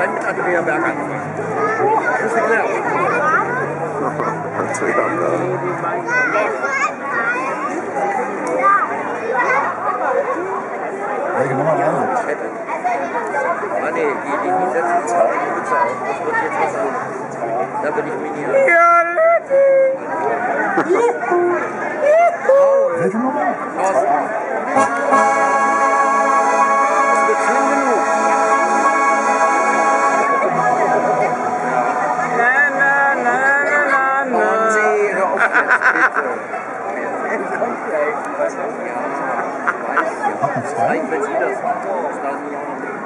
dann mit Andrea Berg angefangen. Das ist geklärt. Andrea Berg. Welche Nummer waren das? Ah ne, die setzen die Zahl. Das wird jetzt was anderes. Da bin ich miniert. Welche Nummer? Thorsten. Das wird schlimm genug. Oh nee, hör auf jetzt, bitte. Kommt gleich. Vielleicht, wenn Sie das machen. Das weiß ich auch noch nicht.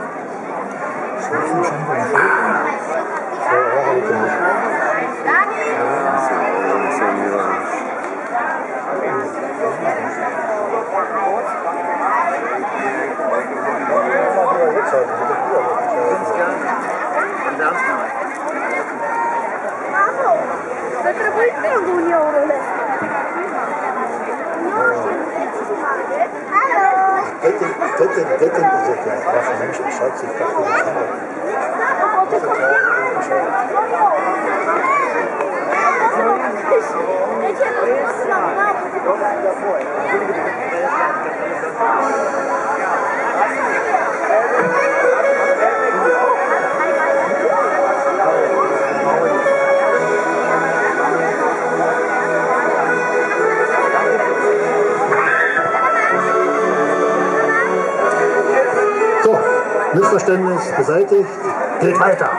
Detten ist ja was Mensch beschreibt sich dafür. Missverständnis beseitigt, geht weiter.